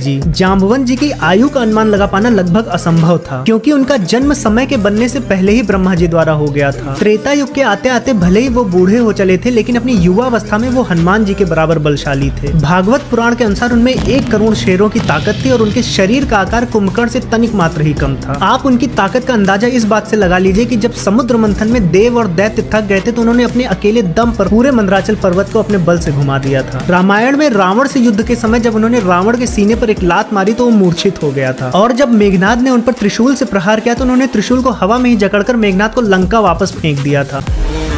जाम्बवंत जी की आयु का अनुमान लगा पाना लगभग असंभव था, क्योंकि उनका जन्म समय के बनने से पहले ही ब्रह्मा जी द्वारा हो गया था। त्रेता युग के आते आते भले ही वो बूढ़े हो चले थे, लेकिन अपनी युवा अवस्था में वो हनुमान जी के बराबर बलशाली थे। भागवत पुराण के अनुसार उनमें 1 करोड़ शेरों की ताकत थी और उनके शरीर का आकार कुंभकर्ण से तनिक मात्र ही कम था। आप उनकी ताकत का अंदाजा इस बात से लगा लीजिए कि जब समुद्र मंथन में देव और दैत्य थक गए थे तो उन्होंने अपने अकेले दम पर पूरे मंदराचल पर्वत को अपने बल से घुमा दिया था। रामायण में रावण से युद्ध के समय जब उन्होंने रावण के सीने पर एक लात मारी तो वो मूर्छित हो गया था, और जब मेघनाद ने उन पर त्रिशूल से प्रहार किया तो उन्होंने त्रिशूल को हवा में ही जकड़कर मेघनाद को लंका वापस फेंक दिया था।